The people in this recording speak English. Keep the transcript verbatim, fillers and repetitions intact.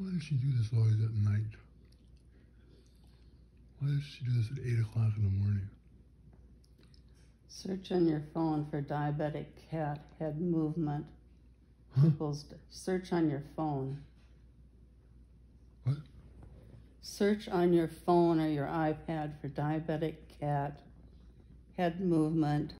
Why does she do this always at night? Why does she do this at eight o'clock in the morning? Search on your phone for diabetic cat head movement. Huh? Equals search on your phone. What? Search on your phone or your iPad for diabetic cat head movement